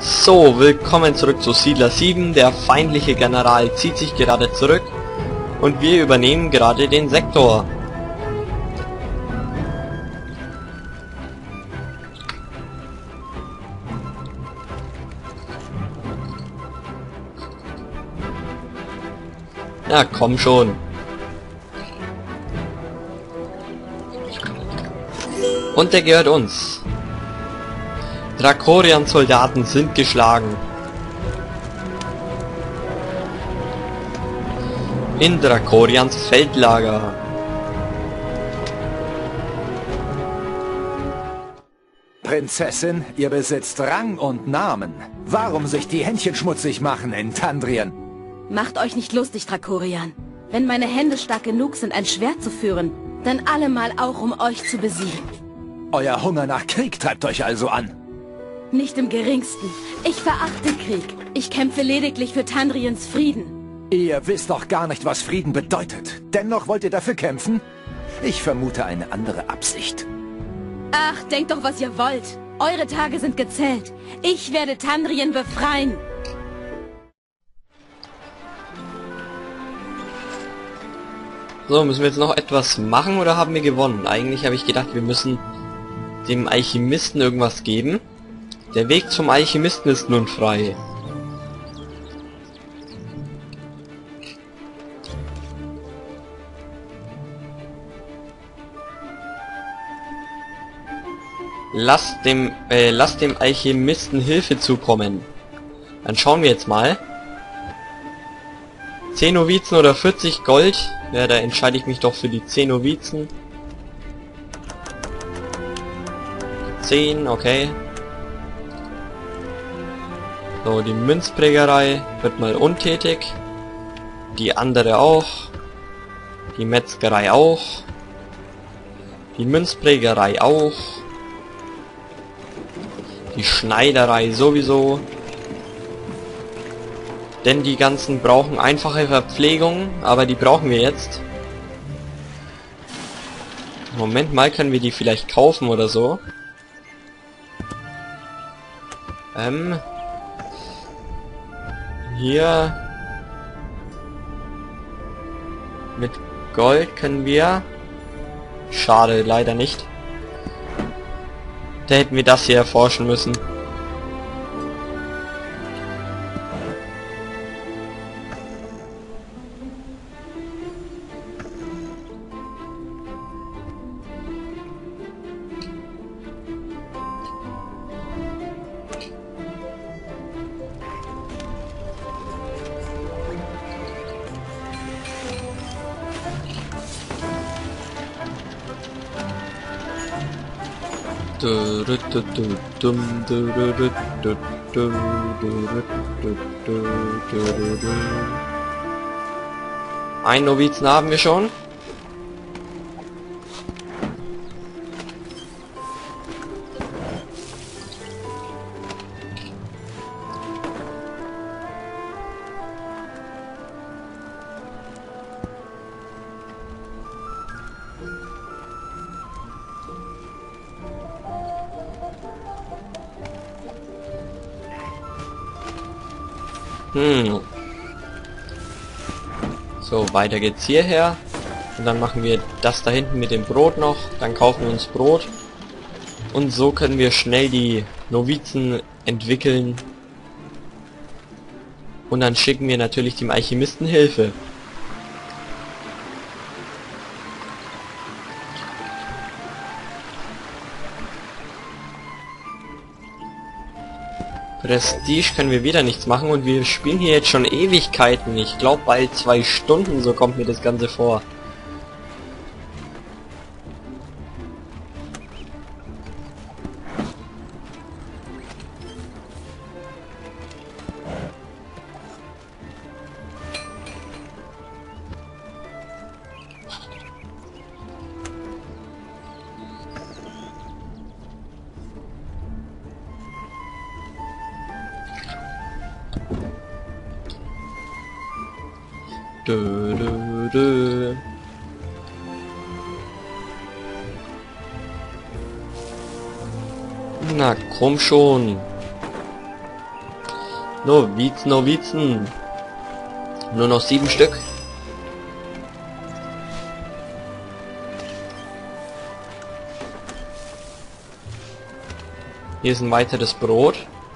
So, willkommen zurück zu Siedler 7. Der feindliche General zieht sich gerade zurück und wir übernehmen gerade den Sektor. Ja, komm schon. Und der gehört uns. Drakorian-Soldaten sind geschlagen. In Drakorians Feldlager. Prinzessin, ihr besitzt Rang und Namen. Warum sich die Händchen schmutzig machen in Tandrien? Macht euch nicht lustig, Drakorian. Wenn meine Hände stark genug sind, ein Schwert zu führen, dann allemal auch, um euch zu besiegen. Euer Hunger nach Krieg treibt euch also an. Nicht im geringsten. Ich verachte Krieg. Ich kämpfe lediglich für Tandriens Frieden. Ihr wisst doch gar nicht, was Frieden bedeutet. Dennoch wollt ihr dafür kämpfen? Ich vermute eine andere Absicht. Ach, denkt doch, was ihr wollt. Eure Tage sind gezählt. Ich werde Tandrien befreien. So, müssen wir jetzt noch etwas machen oder haben wir gewonnen? Eigentlich habe ich gedacht, wir müssen dem Alchemisten irgendwas geben. Der Weg zum Alchemisten ist nun frei. Lasst dem Alchemisten Hilfe zukommen. Dann schauen wir jetzt mal. 10 Novizen oder 40 Gold? Ja, da entscheide ich mich doch für die 10 Novizen. 10, okay. So, die Münzprägerei wird mal untätig. Die andere auch. Die Metzgerei auch. Die Münzprägerei auch. Die Schneiderei sowieso. Denn die ganzen brauchen einfache Verpflegung, aber die brauchen wir jetzt. Moment mal, können wir die vielleicht kaufen oder so? Hier mit Gold können wir. Schade, leider nicht. Da hätten wir das hier erforschen müssen. Ein Novizen haben wir schon. So, weiter geht's hierher. Und dann machen wir das da hinten mit dem Brot noch. Dann kaufen wir uns Brot. Und so können wir schnell die Novizen entwickeln. Und dann schicken wir natürlich dem Alchemisten Hilfe. Prestige können wir wieder nichts machen und wir spielen hier jetzt schon Ewigkeiten. Ich glaube bald 2 Stunden, so kommt mir das Ganze vor. Dö, dö, dö. Na komm schon. Novizen, Novizen. Nur noch 7 Stück. Hier ist ein weiteres Brot.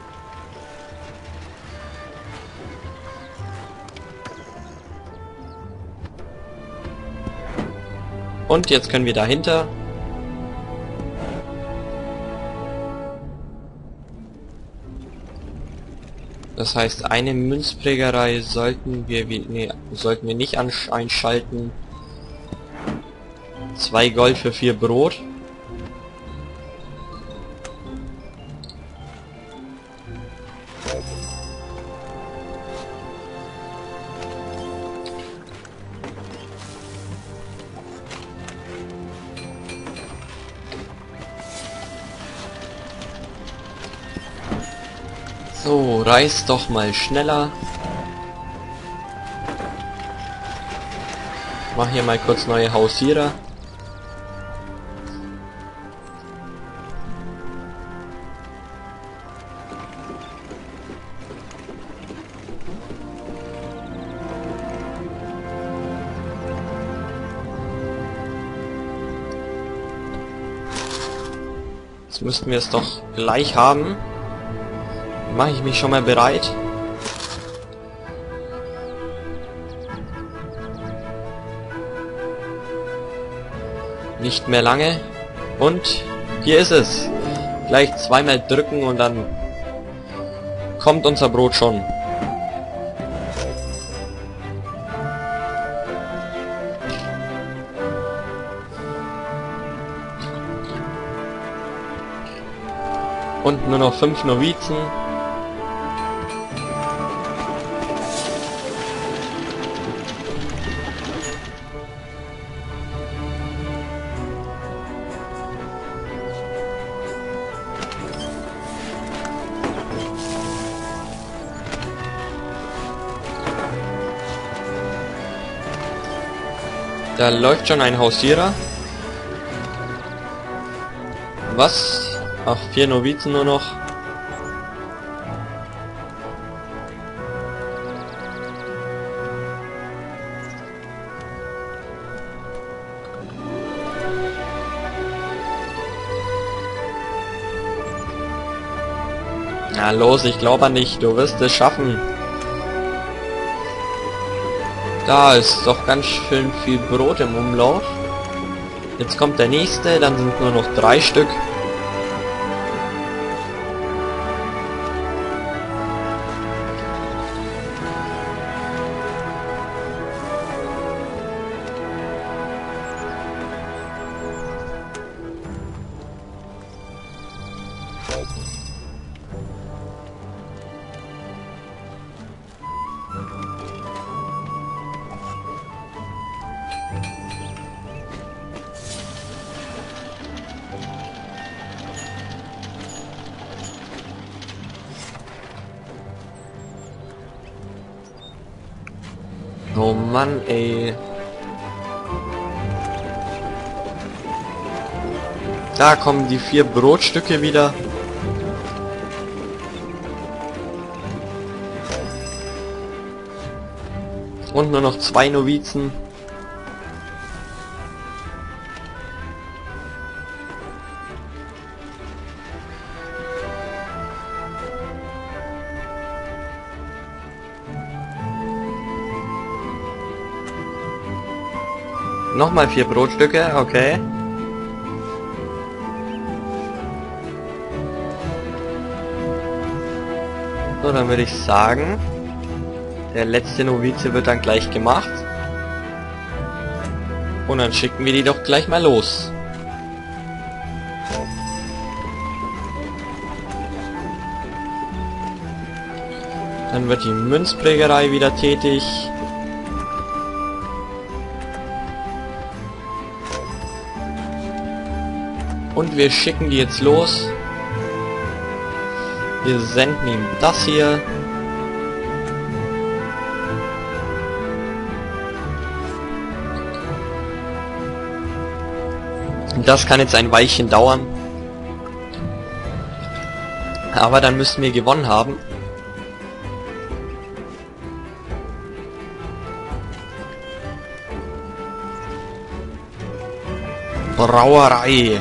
Und jetzt können wir dahinter. Das heißt, eine Münzprägerei sollten wir nicht einschalten. 2 Gold für 4 Brot. So, reiß doch mal schneller. Mach hier mal kurz neue Hausierer. Jetzt müssten wir es doch gleich haben. Mache ich mich schon mal bereit. Nicht mehr lange. Und hier ist es. Gleich zweimal drücken und dann kommt unser Brot schon. Und nur noch 5 Novizen. Da läuft schon ein Hausierer. Was? Ach, 4 Novizen nur noch. Na los, ich glaube an dich, du wirst es schaffen. Da ist doch ganz schön viel Brot im Umlauf. Jetzt kommt der nächste, dann sind nur noch 3 Stück. Oh Mann, ey. Da kommen die 4 Brotstücke wieder. Und nur noch 2 Novizen. Nochmal 4 Brotstücke, okay. So, dann würde ich sagen, der letzte Novize wird dann gleich gemacht. Und dann schicken wir die doch gleich mal los. Dann wird die Münzprägerei wieder tätig. Und wir schicken die jetzt los. Wir senden ihm das hier. Und das kann jetzt ein Weilchen dauern. Aber dann müssen wir gewonnen haben. Brauerei.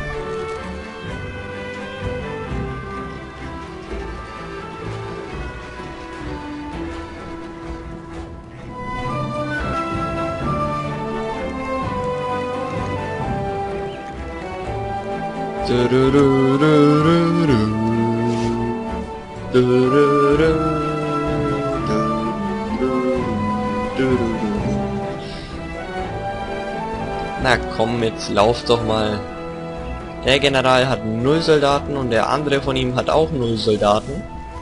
Na komm, jetzt lauf doch mal. Der General hat 0 Soldaten und der andere von ihm hat auch 0 Soldaten.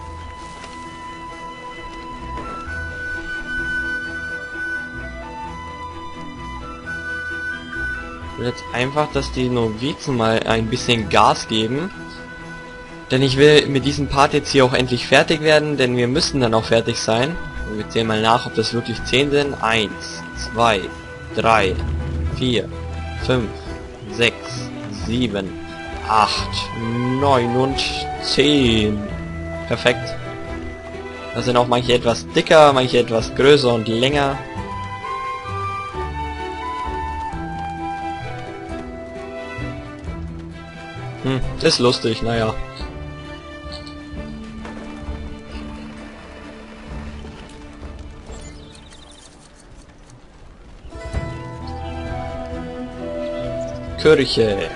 Ich will jetzt einfach, dass die Novizen mal ein bisschen Gas geben. Denn ich will mit diesem Part jetzt hier auch endlich fertig werden, denn wir müssen dann auch fertig sein. Und wir zählen mal nach, ob das wirklich 10 sind. 1, 2, 3, 4, 5, 6, 7, 8, 9 und 10. Perfekt. Da sind auch manche etwas dicker, manche etwas größer und länger. Ist lustig, naja. Kirche.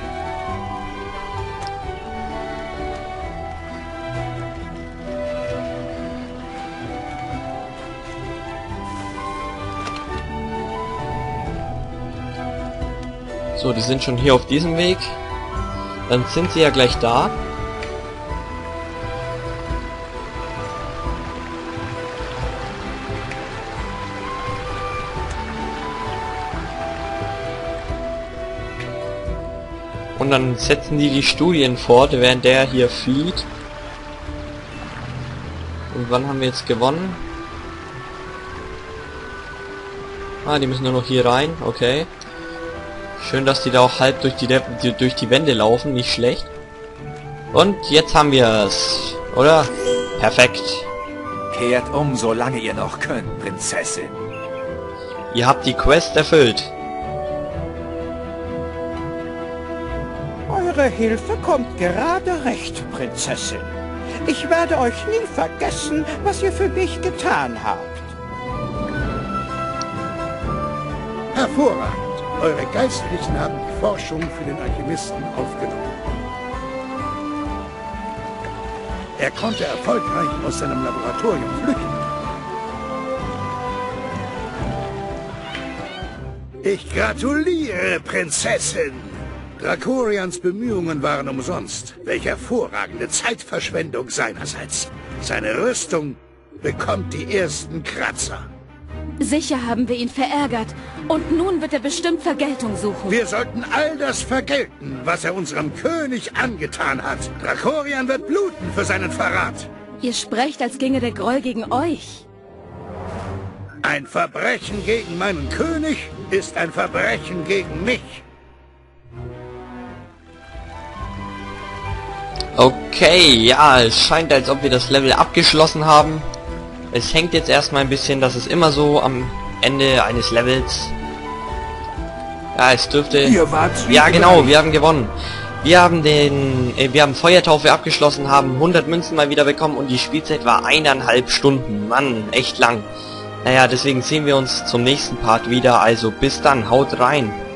So, die sind schon hier auf diesem Weg. Dann sind sie ja gleich da. Und dann setzen die Studien fort, während der hier flieht. Und wann haben wir jetzt gewonnen? Ah, die müssen nur noch hier rein, okay. Schön, dass die da auch halb durch die Wände laufen, nicht schlecht. Und jetzt haben wir es, oder? Perfekt. Kehrt um, solange ihr noch könnt, Prinzessin. Ihr habt die Quest erfüllt. Eure Hilfe kommt gerade recht, Prinzessin. Ich werde euch nie vergessen, was ihr für mich getan habt. Hervorragend. Eure Geistlichen haben die Forschung für den Alchemisten aufgenommen. Er konnte erfolgreich aus seinem Laboratorium flüchten. Ich gratuliere, Prinzessin! Drakorians Bemühungen waren umsonst. Welch hervorragende Zeitverschwendung seinerseits. Seine Rüstung bekommt die ersten Kratzer. Sicher haben wir ihn verärgert. Und nun wird er bestimmt Vergeltung suchen. Wir sollten all das vergelten, was er unserem König angetan hat. Drakorian wird bluten für seinen Verrat. Ihr sprecht, als ginge der Groll gegen euch. Ein Verbrechen gegen meinen König ist ein Verbrechen gegen mich. Okay, ja, es scheint, als ob wir das Level abgeschlossen haben. Es hängt jetzt erstmal ein bisschen, das ist immer so am Ende eines Levels. Ja, es dürfte... Ja, genau, wir haben gewonnen. Wir haben wir haben Feuertaufe abgeschlossen, haben 100 Münzen mal wieder bekommen und die Spielzeit war 1,5 Stunden. Mann, echt lang. Naja, deswegen sehen wir uns zum nächsten Part wieder, also bis dann, haut rein.